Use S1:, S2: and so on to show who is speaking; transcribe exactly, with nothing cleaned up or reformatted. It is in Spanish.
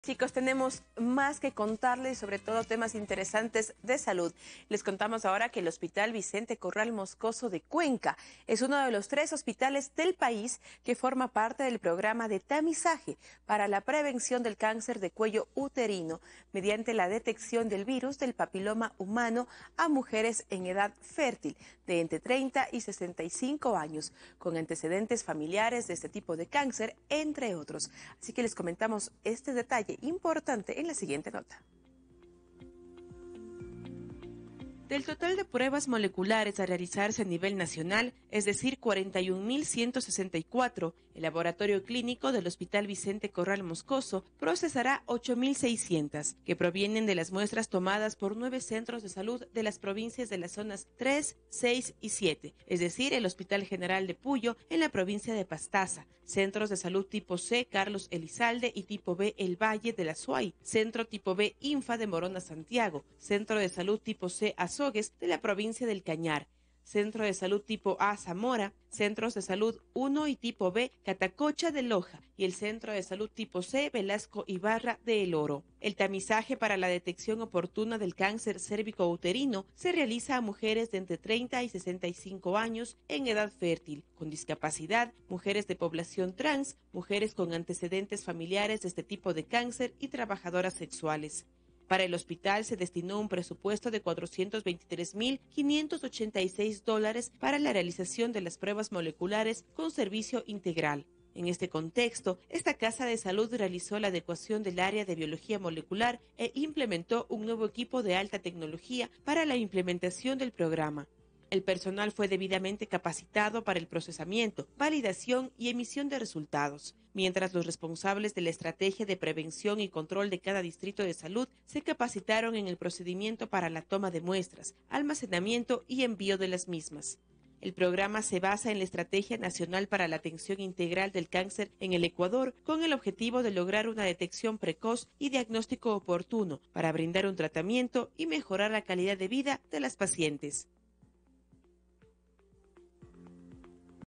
S1: Chicos, tenemos más que contarles, sobre todo temas interesantes de salud. Les contamos ahora que el Hospital Vicente Corral Moscoso de Cuenca es uno de los tres hospitales del país que forma parte del programa de tamizaje para la prevención del cáncer de cuello uterino mediante la detección del virus del papiloma humano a mujeres en edad fértil de entre treinta y sesenta y cinco años con antecedentes familiares de este tipo de cáncer, entre otros. Así que les comentamos este detalle importante en la siguiente nota. Del total de pruebas moleculares a realizarse a nivel nacional, es decir, cuarenta y un mil ciento sesenta y cuatro, el laboratorio clínico del Hospital Vicente Corral Moscoso procesará ocho mil seiscientas, que provienen de las muestras tomadas por nueve centros de salud de las provincias de las zonas tres, seis y siete, es decir, el Hospital General de Puyo en la provincia de Pastaza, centros de salud tipo C, Carlos Elizalde, y tipo B, El Valle de la Suay, centro tipo B, Infa de Morona Santiago, centro de salud tipo C, Azul, de la provincia del Cañar, Centro de Salud tipo A, Zamora, Centros de Salud uno y tipo B, Catacocha de Loja, y el Centro de Salud tipo C, Velasco Ibarra de El Oro. El tamizaje para la detección oportuna del cáncer cérvico-uterino se realiza a mujeres de entre treinta y sesenta y cinco años en edad fértil, con discapacidad, mujeres de población trans, mujeres con antecedentes familiares de este tipo de cáncer y trabajadoras sexuales. Para el hospital se destinó un presupuesto de cuatrocientos veintitrés mil quinientos ochenta y seis dólares para la realización de las pruebas moleculares con servicio integral. En este contexto, esta casa de salud realizó la adecuación del área de biología molecular e implementó un nuevo equipo de alta tecnología para la implementación del programa. El personal fue debidamente capacitado para el procesamiento, validación y emisión de resultados, mientras los responsables de la estrategia de prevención y control de cada distrito de salud se capacitaron en el procedimiento para la toma de muestras, almacenamiento y envío de las mismas. El programa se basa en la Estrategia Nacional para la Atención Integral del Cáncer en el Ecuador, con el objetivo de lograr una detección precoz y diagnóstico oportuno para brindar un tratamiento y mejorar la calidad de vida de las pacientes.